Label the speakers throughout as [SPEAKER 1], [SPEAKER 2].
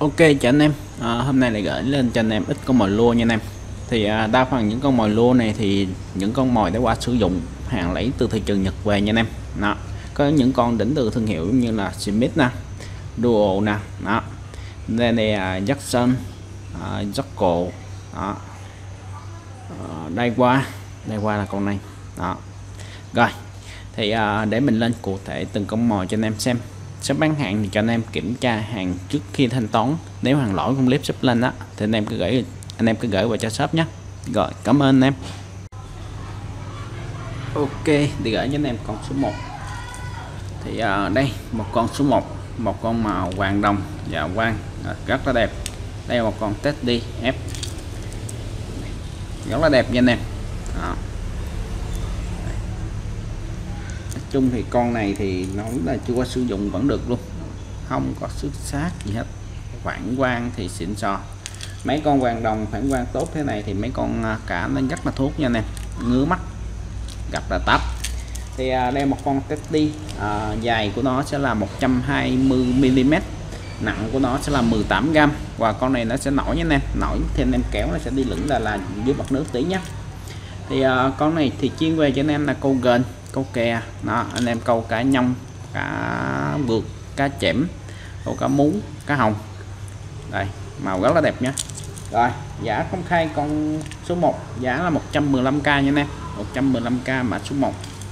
[SPEAKER 1] Ok chào anh em. Hôm nay lại gửi lên cho anh em ít con mồi lua nha anh em. Thì đa phần những con mồi lua này thì những con mồi đã qua sử dụng, hàng lấy từ thị trường Nhật về nha anh em. Đó, có những con đỉnh từ thương hiệu như là Smith nè, Duo nè, đó, đây này Jackson, Jocko, đó, đây qua là con này, đó. Rồi thì để mình lên cụ thể từng con mồi cho anh em xem. Shop bán hàng thì cho anh em kiểm tra hàng trước khi thanh toán, nếu hàng lỗi không clip shop lên đó thì anh em cứ gửi vào cho shop nhé. Rồi cảm ơn anh em. Ok thì gửi cho anh em con số 1 thì đây một con số 1, một con màu vàng đồng và quang rất là đẹp. Đây là một con Teddy F rất là đẹp nha anh em. Đó. Chung thì con này thì nói là chưa có sử dụng vẫn được luôn, không có xước sát gì hết, phản quang thì xịn sò. Mấy con vàng đồng phản quang tốt thế này thì mấy con cả nó rất là thuốc nha anh em, ngứa mắt gặp là tắp. Thì đây một con Teddy, dài của nó sẽ là 120 mm, nặng của nó sẽ là 18g, và con này nó sẽ nổi nha anh em, nổi thì anh em kéo nó sẽ đi lửng là dưới mặt nước tí nhé. Thì con này thì chuyên về cho anh em là câu gền, câu kè đó, anh em câu cá nhông, cá vượt, cá chẽm, câu cá mú, cá hồng. Đây màu rất là đẹp nhé. Rồi giá công khai con số 1 giá là 115k nha anh em, 115k mã số 1.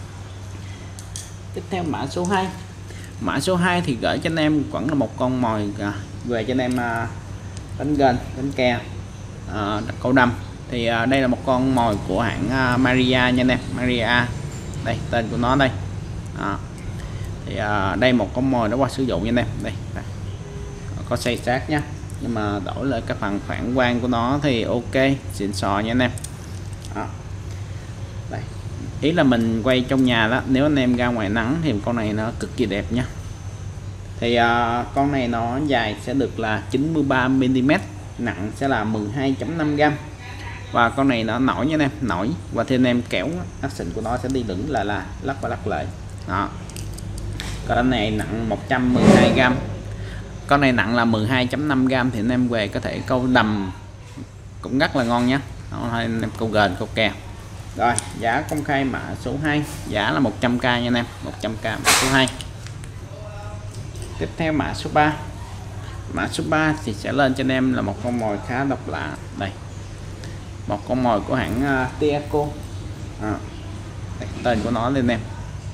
[SPEAKER 1] Tiếp theo mã số 2. Mã số 2 thì gửi cho anh em vẫn là một con mồi về cho anh em đánh gền, đánh kè, câu đầm. Thì đây là một con mồi của hãng Maria nha anh em, Maria, đây tên của nó đây. Đó. Thì đây một con mồi nó qua sử dụng nha anh em, đây có xây sát nhá, nhưng mà đổi lại cái phần phản quang của nó thì ok, xịn sò nha anh em. Đó. Đây ý là mình quay trong nhà đó, nếu anh em ra ngoài nắng thì con này nó cực kỳ đẹp nha. Thì con này nó dài sẽ được là 93 mm, nặng sẽ là 12.5g, và con này nó nổi nha anh em, nổi, và thêm em kéo ác xịn của nó sẽ đi lửng là lắc và lắc lại. Đó. Con này nặng 112g, con này nặng là 12.5g thì anh em về có thể câu đầm cũng rất là ngon nhé, hay anh em câu gền, câu kè. Rồi giá công khai mã số 2 giá là 100k nha anh em, 100k mã số 2. Tiếp theo mã số 3. Mã số 3 thì sẽ lên cho anh em là một con mồi khá độc lạ. Đây một con mồi của hãng Tiaco, tên của nó lên em.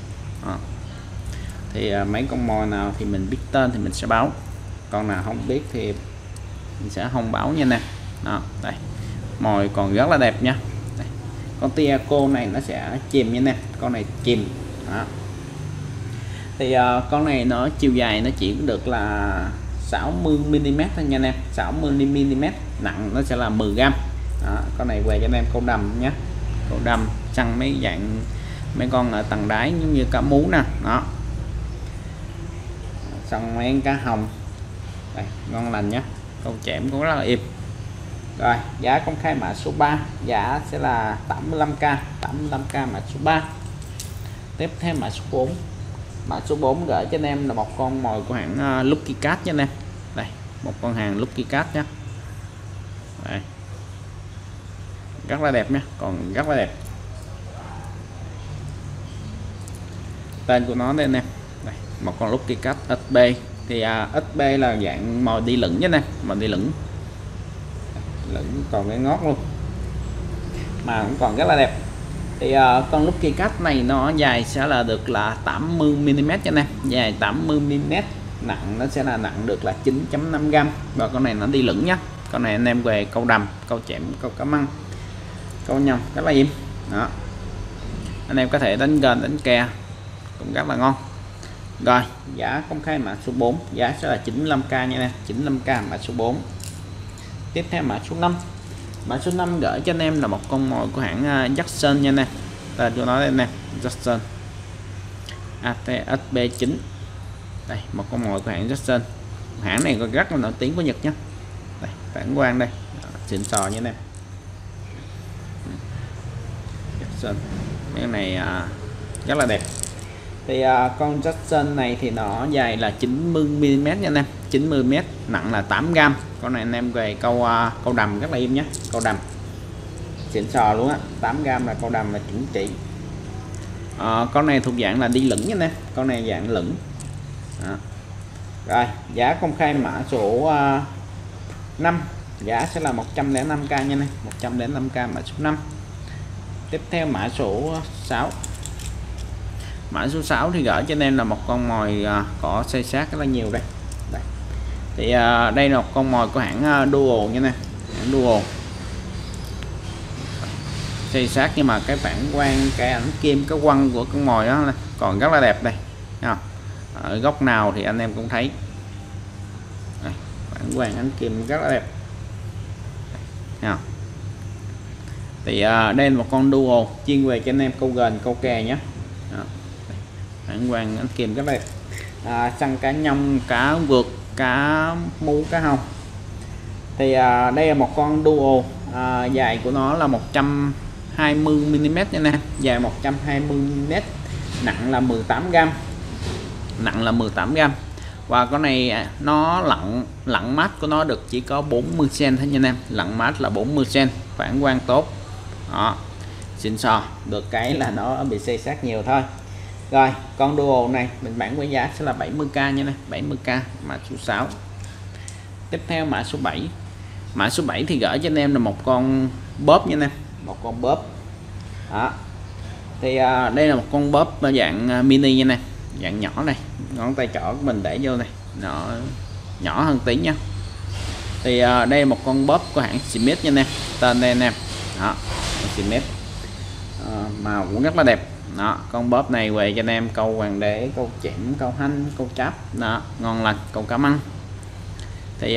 [SPEAKER 1] Thì mấy con mồi nào thì mình biết tên thì mình sẽ báo, con nào không biết thì mình sẽ không báo nha nè. Đó, đây mồi còn rất là đẹp nha. Đây. Con Tiaco này nó sẽ chìm nha nè, con này chìm. Đó. Thì con này nó chiều dài nó chỉ được là 60 mm thôi nha anh em, 60 mm, nặng nó sẽ là 10g. Đó, con này về cho anh em câu đầm nhé, câu đầm săn mấy dạng mấy con ở tầng đáy giống như cá mú nè, đó, săn mấy cá hồng. Đây, ngon lành nhé, câu chẽm cũng rất là im. Rồi giá công khai mã số 3 giá sẽ là 85k, 85k mã số 3. Tiếp theo mã số 4. Mã số 4 gửi cho anh em là một con mồi của hãng Lucky Cat nha anh em. Đây một con hàng Lucky Cat nhé. Đây. Rất là đẹp nhé, còn rất là đẹp. Tên của nó đây anh em. Đây, một con Lucky Cat SB. Thì SB là dạng mồi đi lửng nhé nè, mồi đi lửng còn cái ngót luôn, mà cũng còn rất là đẹp. Thì con Lucky Cat này nó dài sẽ là được là 80 mm cho anh em, dài 80 mm, nặng nó sẽ là nặng được là 9.5g, và con này nó đi lửng nhá. Con này anh em về câu đầm, câu chẽm, câu cá măng, câu nhông rất là im. Đó, anh em có thể đánh gền, đánh kè cũng rất là ngon. Rồi giá công khai mã số 4 giá sẽ là 95k nha em, 95k mã số 4. Tiếp theo mã số 5. Mã số 5 gửi cho anh em là một con mồi của hãng Jackson nha anh em, tên của nó đây anh em, Jackson ATSB9. Đây một con mồi của hãng Jackson, hãng này còn rất là nổi tiếng của Nhật nhé. Đây phản quang đây, xịn sò nha anh em. Jackson cái này rất là đẹp. Thì con Jackson này thì nó dài là 90 mm nha anh em, 90mm, nặng là 8g. Con này anh em về câu đầm rất là im nhé, câu đầm xịn sò luôn á, 8g là câu đầm là chuẩn chỉ. Con này thuộc dạng là đi lửng nha nè, con này dạng lửng. Rồi giá công khai mã số 5, giá sẽ là 105k nha này, 105k mã số 5. Tiếp theo mã số 6. Mã số 6 thì gửi cho anh em là một con mồi có xây sát rất là nhiều đây. Thì đây là một con mồi của hãng Dual nha nè, hãng Dual. Xây sát nhưng mà cái phản quang, cái ảnh kim, cái quăng của con mồi đó còn rất là đẹp đây. Ở góc nào thì anh em cũng thấy phản quang ánh kim rất là đẹp. Thì đây là một con Dual chuyên về cho anh em câu gần, câu kè nhé. Phản quang ánh kim rất đẹp. Săn cá nhông, cá vượt, cá mú, cá hồng. Thì đây là một con Dual, dài của nó là 120mm nha nè, dài 120mm, nặng là 18g, nặng là 18g. Và con này nó lặn mát của nó được chỉ có 40cm thôi nha anh em, lặn mát là 40cm, phản quang tốt đó, xịn sò. Được cái là nó bị xây sát nhiều thôi. Rồi con Dual này mình bán với giá sẽ là 70k nha này, 70k mã số 6. Tiếp theo mã số 7. Mã số 7 thì gửi cho anh em là một con bóp nha anh em, một con bóp đó. Thì đây là một con bóp dạng mini nha nè, dạng nhỏ này, ngón tay trỏ của mình để vô này, nó nhỏ hơn tí nha. Thì đây là một con bóp của hãng Smith nha nè, tên đây anh em đó, Smith. Màu cũng rất là đẹp đó. Con bóp này về cho anh em câu hoàng đế, câu chẽm, câu hanh, câu cháp đó, ngon lành, câu cá măng. Thì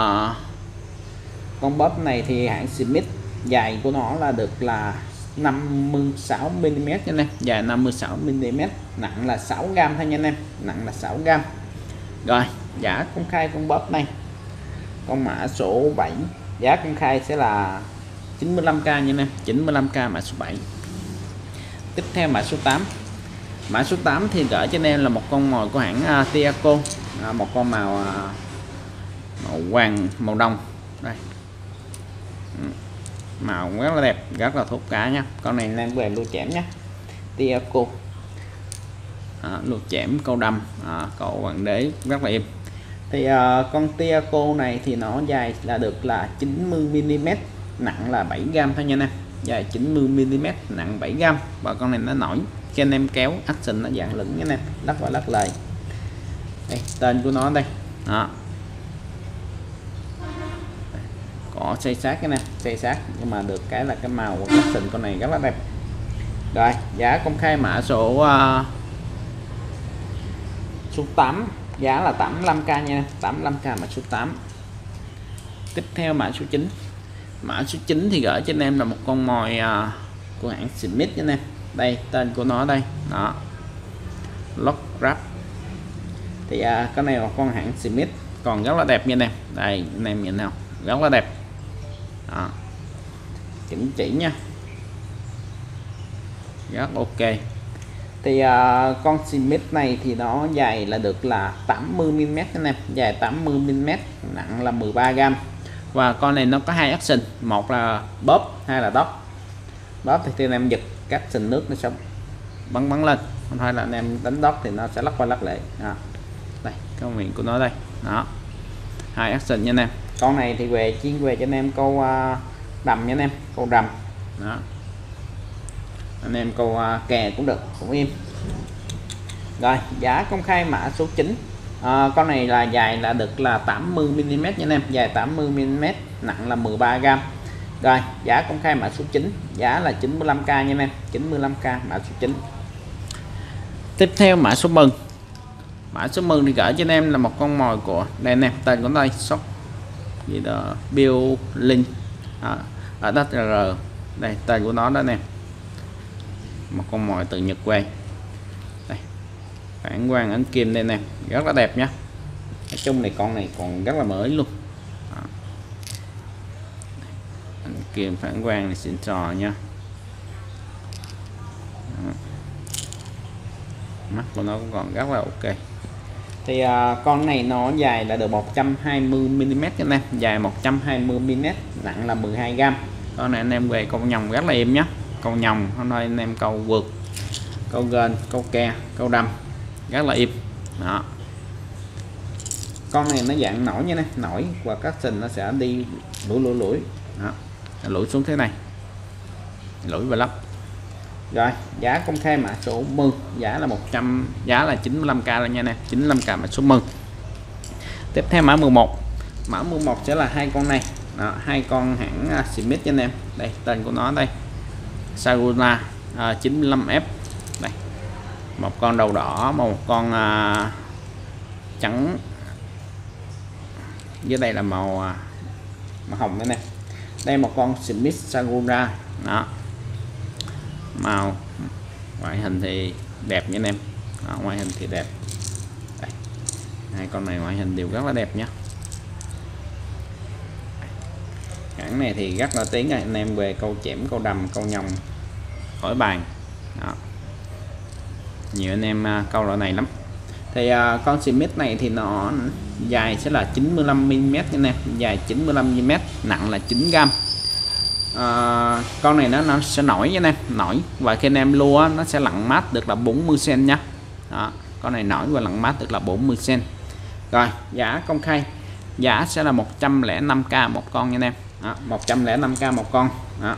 [SPEAKER 1] con bóp này thì hãng Smith, dài của nó là được là 56mm nha anh em, dài 56mm, nặng là 6g thôi nha anh em, nặng là 6g. Rồi giá công khai con bóp này, con mã số 7, giá công khai sẽ là 95k nha anh em, 95k mã số 7. Tiếp theo mã số 8. Mã số 8 thì gửi cho anh em là một con mồi của hãng Tiaco, một con màu vàng màu đồng đây, màu rất là đẹp, rất là thốt cá nha. Con này đang về lua chẽm nhé, Tiaco, lua chẽm, câu đầm, câu hoàng đế rất là êm. Thì con Tiaco này thì nó dài là được là 90mm, nặng là 7g thôi nha anh em, dài 90mm, nặng 7g. Và con này nó nổi cho anh em kéo action, nó dạng lửng nha anh em, lắc và lắc lời. Đây, tên của nó đây đó, có xây sát cái này, xây sát nhưng mà được cái là cái màu của action con này rất là đẹp. Rồi giá công khai mã số 8, giá là 85k nha, 85k mã số 8. Tiếp theo mã số 9. Mã số 9 thì gửi cho anh em là một con mồi của hãng Smith nha anh em. Đây tên của nó đây đó, Lock Wrap. Thì cái này là con hãng Smith, còn rất là đẹp nha anh em. Đây anh em nhìn nào, rất là đẹp đó, chỉnh chỉ nha, rất ok. Thì con Smith này thì nó dài là được là 80mm anh em, dài 80mm, nặng là 13g. Và con này nó có hai action, một là bóp, hai là tóc. Bóp thì khi anh em giật các sình nước nó sẽ bắn lên, không phải là anh em đánh đốc thì nó sẽ lắc qua lắc lại đó. Đây cái miệng của nó đây đó, hai action nha anh em. Con này thì về chuyên về cho anh em câu đầm nha anh em, câu đầm đó, anh em câu kè cũng được, cũng im. Rồi giá công khai mã số 9. Con này là dài là được là 80mm nha anh em, dài 80mm, nặng là 13g. Rồi giá công khai mã số 9, giá là 95k nha anh em, 95k mã số 9. Tiếp theo mã số 10. Mã số 10 thì gửi cho anh em là một con mồi của đây anh em, tên của đây shop gì đó, Bill Link ở đất R, đây tên của nó đó anh em, một con mồi từ Nhật về. Đây phản quang ánh kim đây nè, rất là đẹp nhá. Nói chung này con này còn rất là mới luôn đó. Ánh kim phản quang này xịn sò nha. Đó. Mắt của nó cũng còn rất là ok. Thì con này nó dài là được 120 mm cho anh em, dài 120 mm, nặng là 12 gram. Con này anh em về câu nhồng rất là êm nhé, câu nhồng hôm nay anh em câu vượt, câu gên, câu ke, câu đâm rất là êm đó. Con này nó dạng nổi nha nè, nổi và các sình nó sẽ đi lủi đó, lủi xuống thế này, lủi và lắp. Rồi giá công khai mã số 10, giá là 100, giá là 95k rồi nha nè, 95k mã số 10. Tiếp theo mã 11, mã 11 sẽ là hai con này đó, hai con hãng Smith cho anh em. Đây tên của nó đây, Saguna 95F đây, một con đầu đỏ, một con trắng, dưới đây là màu hồng nữa nè. Đây một con Smith Saguna đó, màu ngoại hình thì đẹp nha anh em đó, ngoại hình thì đẹp đây. Hai con này ngoại hình đều rất là đẹp nhé. Hãng này thì rất là tiếng anh em về câu chẻm, câu đầm, câu nhồng khỏi bàn đó. Nhiều anh em câu loại này lắm. Thì con Smith này thì nó dài sẽ là 95 mm nha anh em, dài 95 mm, nặng là 9 gram. Con này nó sẽ nổi nha anh em, nổi và khi anh em lua nó sẽ lặn mát được là 40 cm nhá đó. Con này nổi và lặn mát được là 40 cm. Rồi giá công khai giá sẽ là 105k một con nha anh em đó, 105k một con đó.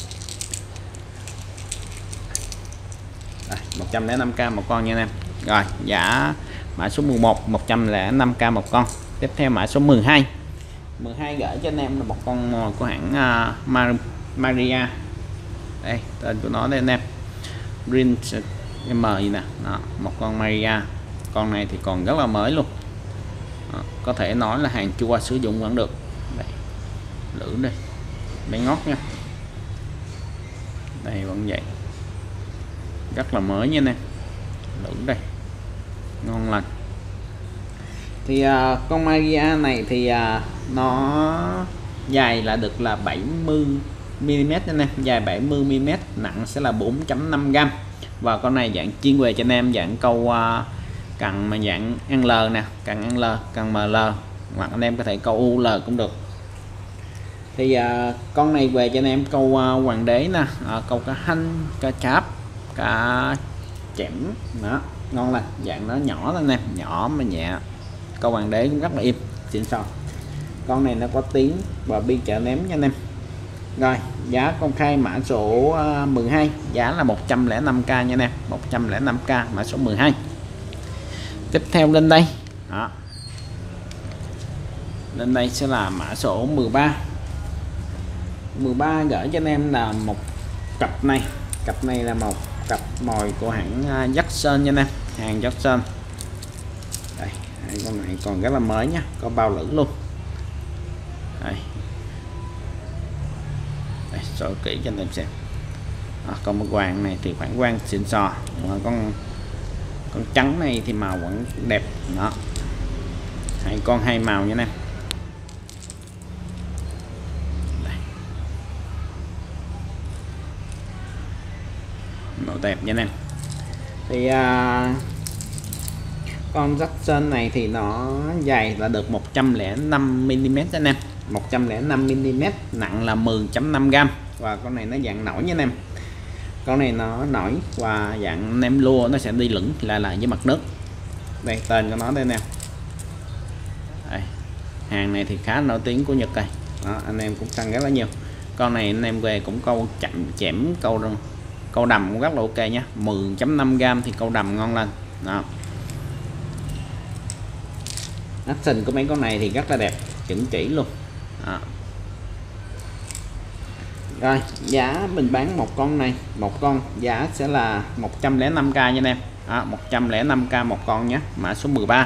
[SPEAKER 1] 105k một con nha anh em. Rồi giá mã số 11 105k một con. Tiếp theo mã số 12 gửi cho anh em là một con của hãng Maria. Đây tên của nó đây anh em, Green M gì nè đó, một con Maria. Con này thì còn rất là mới luôn đó, có thể nói là hàng chưa qua sử dụng vẫn được. Đây, lưỡi đây bé ngót nha, đây vẫn vậy, rất là mới nha nè, lưỡi đây ngon lành. Thì con Maria này thì nó dài là được là 70 mm anh em, dài 70 mm, nặng sẽ là 4.5 gram. Và con này dạng chuyên về cho anh em dạng câu cần mà dạng NL nè, cần NL, cần ML, hoặc anh em có thể câu UL cũng được. Thì con này về cho anh em câu hoàng đế nè, câu cá hanh, cá cháp, cá chẻm đó, ngon lành, dạng nó nhỏ lên nè, nhỏ mà nhẹ, câu hoàng đế cũng rất là im xịn sò. Con này nó có tiếng và biên trợ ném nha anh em. Rồi giá công khai mã số 12, giá là 105k nha anh em, 105k mã số 12. Tiếp theo lên đây đó, lên đây sẽ là mã số 13 gửi cho anh em là một cặp này. Cặp này là một cặp mồi của hãng Jackson nha anh em, hàng Jackson. Đây, hai con này còn rất là mới nhá, có bao lưỡi luôn. Đây, soi kỹ cho anh em xem. Còn một quàng này thì khoảng quang xịn sò, mà con trắng này thì màu vẫn đẹp đó. Hai con hai màu nha anh em. Màu đẹp nha anh em. Thì con Jackson này thì nó dài là được 105 mm anh em, 105 mm, nặng là 10.5 gram. Và con này nó dạng nổi nha anh em, con này nó nổi và dạng anh em lua nó sẽ đi lửng lại với mặt nước. Đây tên của nó đây nè. Đây, hàng này thì khá nổi tiếng của Nhật đây đó, anh em cũng săn rất là nhiều. Con này anh em về cũng câu chẻm, câu đầm cũng rất là ok nhé, 10.5 gram thì câu đầm ngon lên đó. Action của mấy con này thì rất là đẹp, chuẩn chỉ luôn đó. Rồi giá mình bán một con này, một con giá sẽ là 105k nha anh em đó, 105k một con nhé, mã số 13.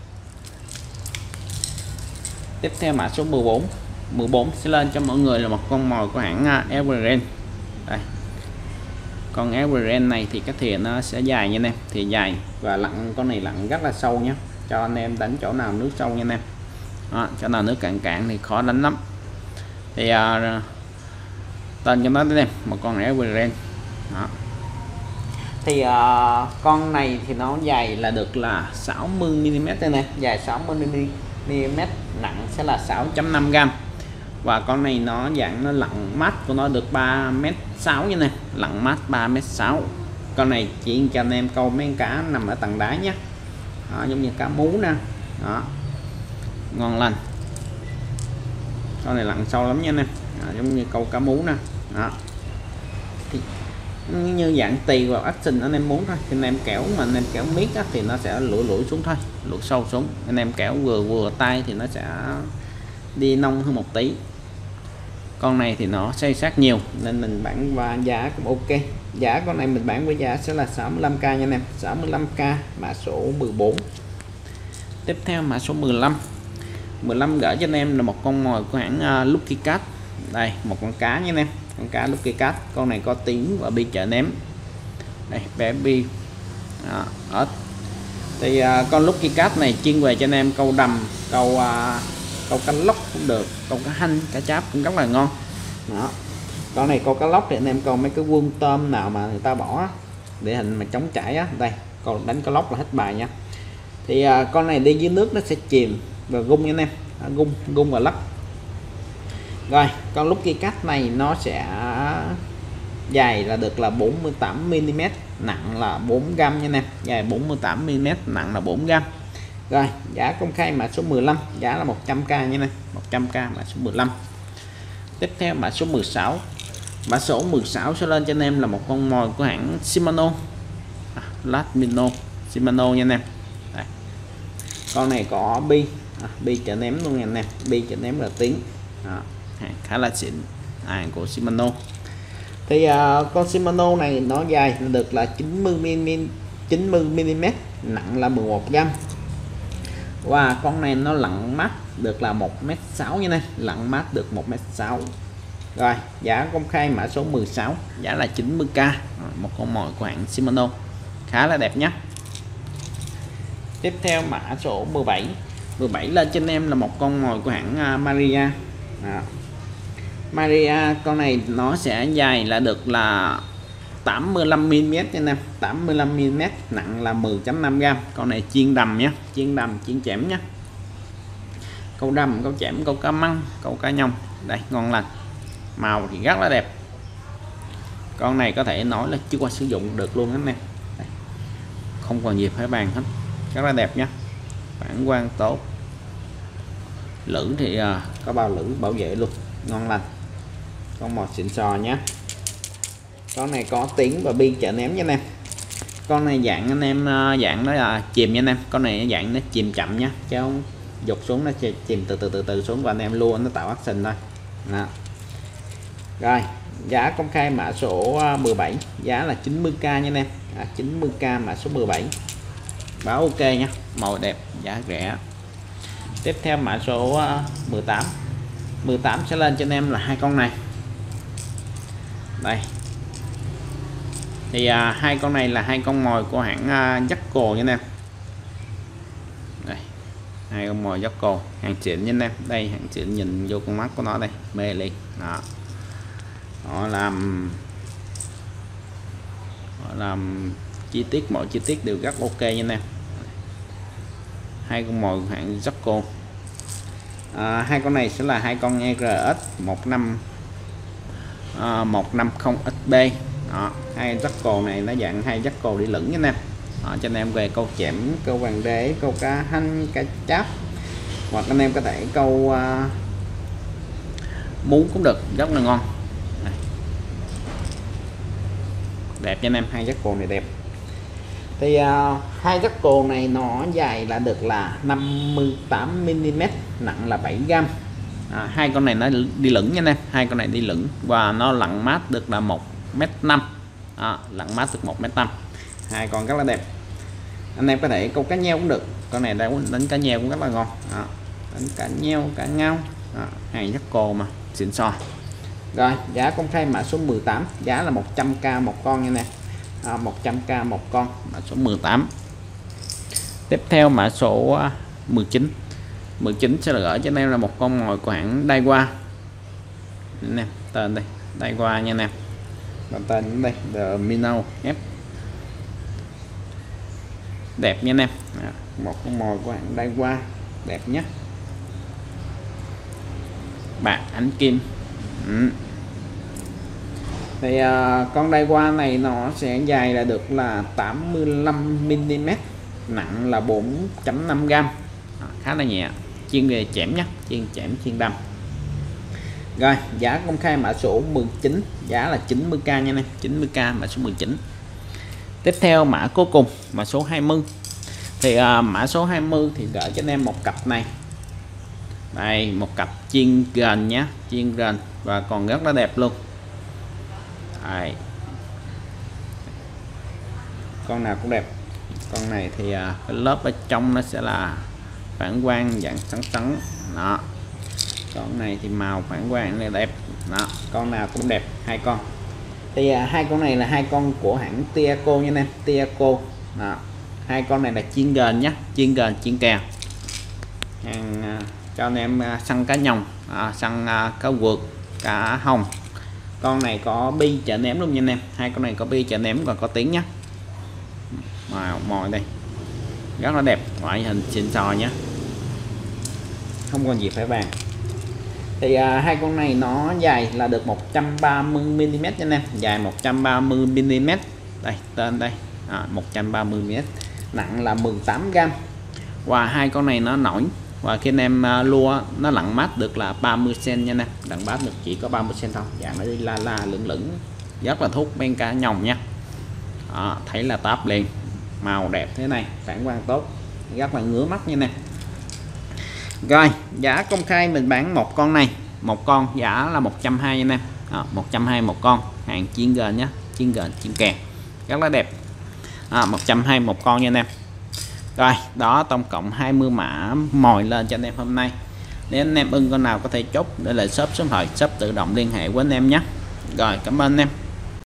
[SPEAKER 1] Tiếp theo mã số 14 sẽ lên cho mọi người là một con mồi của hãng Evergreen. Đây, con Evergreen này thì cái thìa nó sẽ dài nha anh em, thì dài và lặn, con này lặn rất là sâu nhé, cho anh em đánh chỗ nào nước sâu nha anh em đó, chỗ nào nước cạn thì khó đánh lắm. Thì tên cho nó đây em, một con Evergreen đó. Thì con này thì nó dài là được là 60mm đây này, dài 60mm, nặng sẽ là 6.5g. Và con này nó dạng nó lặn mát của nó được 3m6 như này, lặn mát 3m6. Con này chỉ cho anh em câu mấy cá nằm ở tầng đáy nhé. Đó, giống như cá mú nè. Đó, ngon lành. Con này lặn sâu lắm nha anh em. Giống như câu cá mú nè. Đó, thì như dạng tùy vào action anh em muốn thôi. Anh em kéo mà anh em kéo miết á, thì nó sẽ lủi xuống thôi, lủi sâu xuống. Anh em kéo vừa tay thì nó sẽ đi nông hơn một tí. Con này thì nó xây sát nhiều nên mình bán và giá cũng ok. Giá con này mình bán với giá sẽ là 65k nha anh em, 65k, mã số 14. Tiếp theo mã số 15 gửi cho anh em là một con mồi của hãng Lucky Cat. Đây, một con cá nha anh em, con cá Lucky Cat. Con này có tiếng và bi chợ ném. Đây, bé bi ớt. Thì con Lucky Cat này chuyên về cho anh em câu đầm, câu cá lóc cũng được, câu cá hanh, cá cháp cũng rất là ngon. Đó, con này câu cá lóc thì anh em câu mấy cái vuông tôm nào mà người ta bỏ để hình mà chống chảy á. Đây, còn đánh cá lóc là hết bài nha. Thì con này đi dưới nước nó sẽ chìm và gung nha anh em, gung và lắc. Rồi, con Lucky Cat này nó sẽ dài là được là 48mm, nặng là 4g nha anh em, dài 48mm, nặng là 4g. Rồi, giá công khai mã số 15, giá là 100k nha anh em, 100k mã số 15. Tiếp theo mã số 16. Mã số 16 sẽ lên cho anh em là một con mồi của hãng Shimano, Latmino Shimano nha anh em. Đây, con này có bi chợ ném luôn nha anh em, bi chợ ném là tiếng. Đó, khá là xịn, hàng của Shimano. Thì con Shimano này nó dài được là 90mm, nặng là 11g. Và con này nó lặn mát được là 1m6 như này, lặn mát được 1m6. Rồi, giá công khai mã số 16, giá là 90k, một con mồi của hãng Shimano, khá là đẹp nhé. Tiếp theo mã số 17 lên cho anh em là một con mồi của hãng Maria. Maria con này nó sẽ dài là được là 85mm nha anh em, 85mm, nặng là 10.5g. Con này chiên đầm nhé, chiên chẻm nhé, câu đầm, câu chẻm, câu cá măng, câu cá nhông. Đây, ngon lành, màu thì rất là đẹp. Con này có thể nói là chưa qua sử dụng được luôn anh em. Đây, không còn gì phải bàn hết, rất là đẹp nhé, phản quang tốt. Lưỡi thì có bao lưỡi bảo vệ luôn, ngon lành, con mồi xịn sò nhé. Con này có tiếng và bi chợ ném nha anh em. Con này dạng anh em dạng đó là chìm nha anh em. Con này dạng nó chìm chậm nhé, chứ không dục xuống, nó chìm từ xuống và anh em luôn nó tạo action thôi. Đó. Rồi, giá công khai mã số 17, giá là 90k nha anh em, 90k mã số 17, báo ok nha, màu đẹp, giá rẻ. Tiếp theo mã số 18 sẽ lên cho anh em là hai con này. Đây, thì hai con này là hai con mồi của hãng Jackal nha anh em. Đây, hai con mồi Jackal, hàng xịn nha anh em. Đây, hàng xịn, nhìn vô con mắt của nó đây, mê liền. Đó, họ làm chi tiết, mọi chi tiết đều rất ok nha anh em. Hai con mồi hãng Jackal. Hai con này sẽ là hai con ERS 150XB. Đó, hai Jackal này nó dạng hai Jackal đi lửng nha anh em. Đó, cho anh em về câu chẻm, câu vàng đế, câu cá hanh, cá cháp, hoặc anh em có thể câu mú cũng được, rất là ngon. Đây, đẹp nha anh em, hai Jackal này đẹp. Thì hai Jackal này nó dài là được là 58mm, nặng là 7g. Hai con này nó đi lửng nha anh em, hai con này đi lửng và nó lặn mát được là 1m5. Lặn mát được 1m5, hai con rất là đẹp. Anh em có thể câu cá nheo cũng được, con này đánh cá nheo cũng rất là ngon. Đánh cá nheo, cá ngao, hàng Jackal mà xịn sò. Rồi, giá công khai mã số 18, giá là 100k một con nha nè, 100k một con, mã số 18. Tiếp theo mã số 19 sẽ là gửi cho anh em là một con mồi của hãng Daiwa tên đây, Daiwa nha anh em, tên đây The Minnow F. đẹp nha anh em. Một con mồi của hãng Daiwa đẹp nhé, bạc ánh kim. Thì con Daiwa này nó sẽ dài là được là 85 mm, nặng là 4.5 gram, khá là nhẹ, chuyên về chém nhé, chuyên chém chuyên đâm. Rồi giá công khai mã số 19, giá là 90k nha anh em, 90k mã số 19. Tiếp theo mã cuối cùng mã số 20. Thì mã số 20 thì gửi cho anh em một cặp này, đây một cặp chiên gần nhé, chiên gần và còn rất là đẹp luôn. Đây, con nào cũng đẹp. Con này thì cái lớp ở trong nó sẽ là phản quang dạng sáng sáng đó, con này thì màu phản quang này đẹp đó, con nào cũng đẹp. Hai con thì hai con này là hai con của hãng Tiaco nha anh em, Tiaco đó. Hai con này là chiên gần nhé, chiên gần chiên kèo, cho anh em săn cá nhồng, săn cá vượt, cá hồng. Con này có bi chợ ném luôn nha anh em, hai con này có bi chợ ném và có tiếng nhé. Mồi đây rất là đẹp, ngoại hình xịn sò nhé, không còn gì phải bàn. Thì hai con này nó dài là được 130 mm nha anh em, dài 130 mm, đây tên đây 130 mm, nặng là 18 gram. Và hai con này nó nổi, và khi anh em lua nó lặn mát được là 30 cm nha anh em, lặn mát được chỉ có 30 cm thôi, dạng nó đi la lửng lửng, rất là thúc bên cá nhồng nha. Thấy là top liền, màu đẹp thế này, phản quang tốt, rất là ngứa mắt như này. Rồi giá công khai mình bán một con này, một con giá là 120 anh em, 120 một con, hàng chiên gần nhé, chiên gần chiên kèo, rất là đẹp. 120 một con nha anh em. Rồi đó, tổng cộng 20 mã mồi lên cho anh em hôm nay. Nếu anh em ưng con nào có thể chốt để lại shop số điện thoại, shop tự động liên hệ với anh em nhé. Rồi cảm ơn anh em.